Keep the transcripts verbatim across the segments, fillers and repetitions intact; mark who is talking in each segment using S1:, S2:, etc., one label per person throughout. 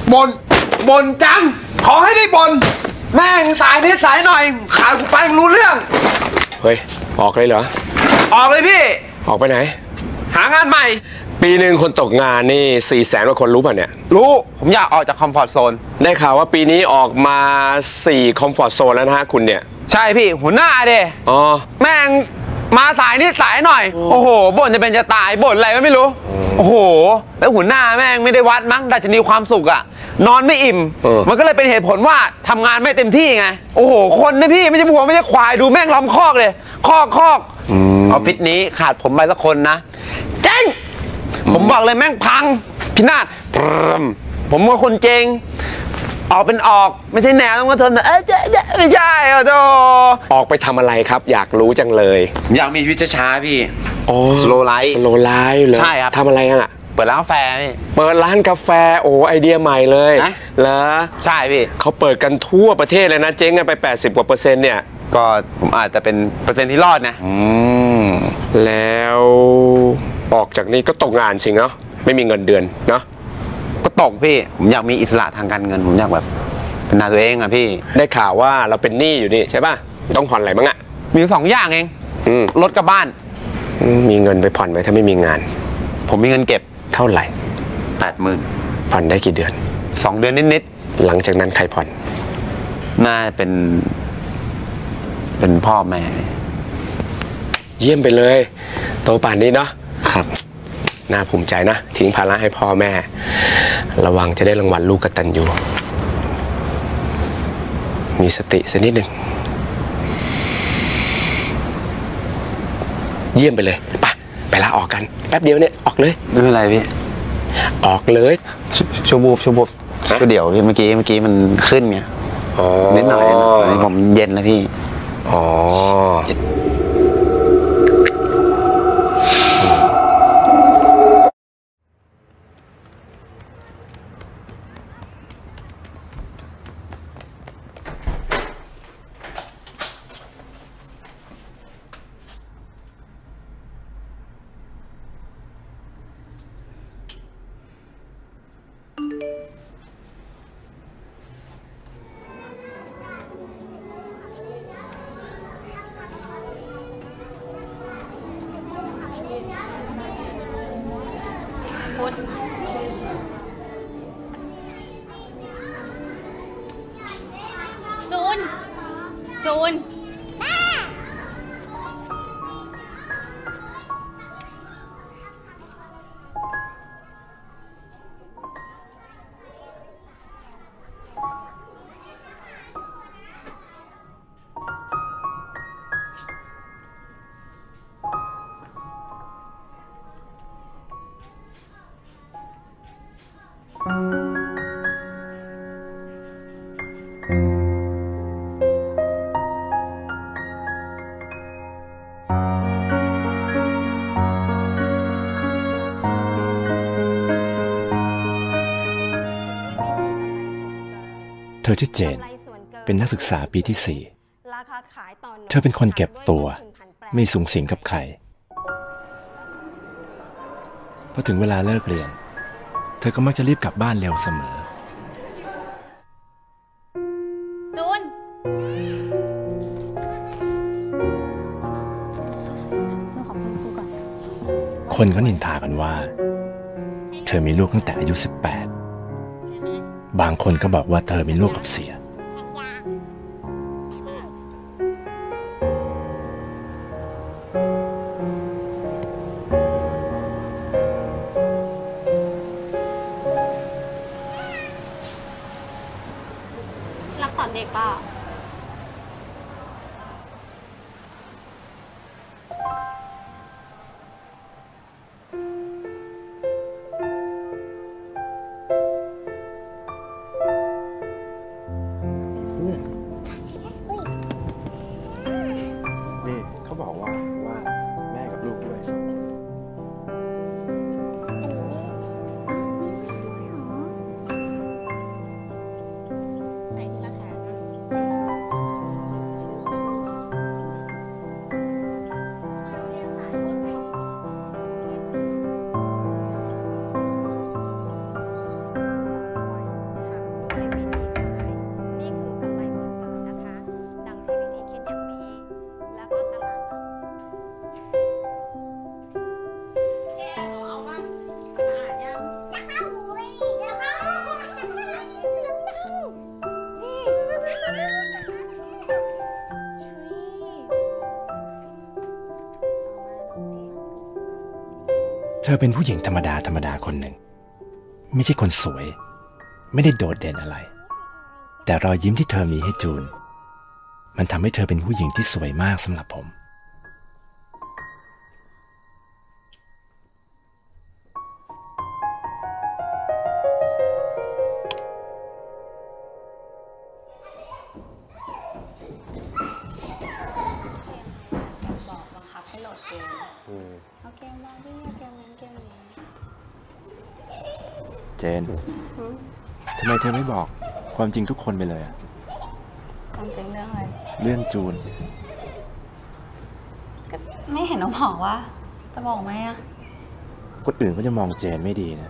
S1: บ่นบ่นจังขอให้ได้บ่นแม่งสายนิดสายหน่อยขาดกูไปรู้เรื่อง
S2: เฮ้ยออกเลยเหรอ
S1: ออกเลยพี่
S2: ออกไปไหน
S1: หางานใหม่
S2: ปีหนึ่งคนตกงานนี่สี่แสนกว่าคนรู้ป่ะเนี่ย
S1: รู้ผมอยากออกจากคอมฟอร์ทโซน
S2: ได้ข่าวว่าปีนี้ออกมาสี่คอมฟอร์ทโซนแล้วนะฮะคุณเนี่ย
S1: ใช่พี่หัวหน้าเด้
S2: อ๋อ
S1: แม่งมาสายนิดสายหน่อยโอ้โหบ่นจะเป็นจะตายบ่นอะไรก็ไม่รู้โอ้โหแล้วหัวหน้าแม่งไม่ได้วัดมั้งดัชนีความสุขอะนอนไม่อิ่มมันก็เลยเป็นเหตุผลว่าทำงานไม่เต็มที่ไงโอ้โหคนนะพี่ไม่ใช่วัวไม่ใช่ควายดูแม่งล้อมคอกเลยคอกคอกออฟฟิศนี้ขาดผมไปสักคนนะเจ๊งผมบอกเลยแม่งพังพินาศผมว่าคนเจงออกเป็นออกไม่ใช่แนวต้องมาทนเอ้ยไม่ใช่อ่ะโธ่
S2: ออกไปทำอะไรครับอยากรู้จังเลย
S1: อยากมีชีวิตช้าๆพี่
S2: อ๋อ
S1: slow life
S2: slow life เลย
S1: ใช่ครับ
S2: ทำอะไรอ่ะ
S1: เปิดร้านกาแฟพี่
S2: เปิดร้านกาแฟโอ้ไอเดียใหม่เลยเหรอ
S1: ใช่พี่
S2: เขาเปิดกันทั่วประเทศเลยนะเจ๊งกันไปแปดสิบกว่าเปอร์เซ็นต์เนี่ย
S1: ก็ผมอาจจะเป็นเปอร์เซ็นต์ที่รอดนะ
S2: อืมแล้วออกจากนี้ก็ตกงานจริงเนาะไม่มีเงินเดือนเนาะ
S1: ก็ตกพี่ผมอยากมีอิสระทางการเงินผมอยากแบบเป็นนายตัวเองอะพี่
S2: ได้ข่าวว่าเราเป็นหนี้อยู่นี่ใช่ป่ะต้องผ่อนอะไรบ้างอะ
S1: มีสองอย่างเองรถกับบ้าน
S2: มีเงินไปผ่อนไหมถ้าไม่มีงาน
S1: ผมมีเงินเก็บ
S2: เท่าไหร่
S1: แปดหมื่น
S2: ผ่อนได้กี่เดือน
S1: สองเดือนนิด
S2: ๆหลังจากนั้นใครผ่อน
S1: น่าเป็นเป็นพ่อแม่
S2: เยี่ยมไปเลยโตป่านนี้เนาะครับน่าภูมิใจนะทิ้งภาระให้พ่อแม่ระวังจะได้รางวัลลูกกตัญญูมีสติสักนิดหนึ่งเยี่ยมไปเลยไปไปลาออกกันแป๊บเดียวเนี่ยออกเลย
S1: ไม่เป็นไรพี่
S2: ออกเลย
S1: ชั่วบูบชั่วบูบก็เดี๋ยวพี่เมื่อกี้เมื่อกี้มันขึ้นไงนิดหน่อยผมเย็นแล้วพี่
S2: อ๋อ
S3: จูนจูน
S4: เธอชื่อเจนเป็นนักศึกษาปีที่สี่เธอเป็นคนเก็บตัวไม่สุงสิงกับใครพอถึงเวลาเลิกเรียนเธอก็มักจะรีบกลับบ้านเร็วเสมอ
S3: จูนจูนขอบคุณครูก่อน
S4: คนก็นินทากันว่าเธอมีลูกตั้งแต่อายุสิบแปดบางคนก็บอกว่าเธอมีลูกกับเสีย
S3: รับสอนเด็กเปล่า
S5: นี่เขาบอกว่าว่าแม่กับลูกด้วยสองคน
S3: ใส่ทีละแขนนะ
S4: เธอเป็นผู้หญิงธรรมดาธรรมดาคนหนึ่งไม่ใช่คนสวยไม่ได้โดดเด่นอะไรแต่รอยยิ้มที่เธอมีให้จูนมันทำให้เธอเป็นผู้หญิงที่สวยมากสำหรับผม
S3: บอกบังคับให้โหลดเกมเอาเกมบาร์บี้เอาเกมนั้นเกมนี้
S4: เจนทำไมเธอไม่บอกความจริงทุกคนไปเลยอะ
S3: ความจริงเรื่องอะไร
S4: เรื่องจูน
S3: ก็ไม่เห็นน้องบอกว่าจะบอกไหมอะ
S4: คนอื่นก็จะมองเจนไม่ดีนะ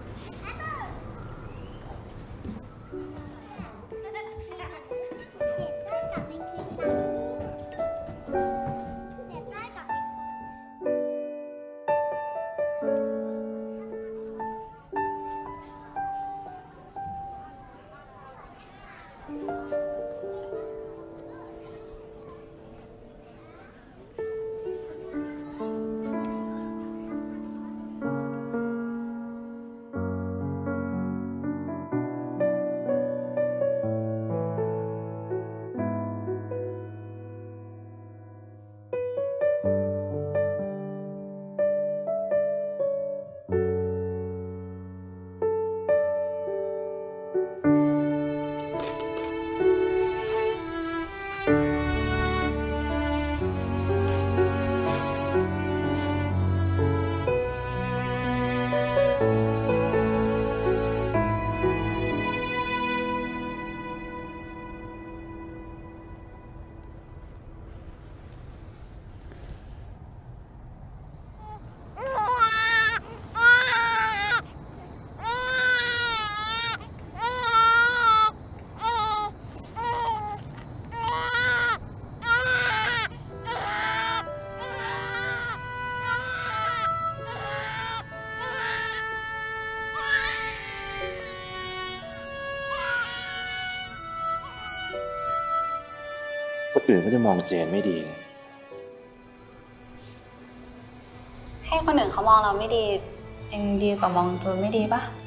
S4: คนอื่นก็จะมองเจนไม่ดีนะ
S3: ให้คนอื่นเขามองเราไม่ดียังดีกว่ามองจูนไม่ดีปะ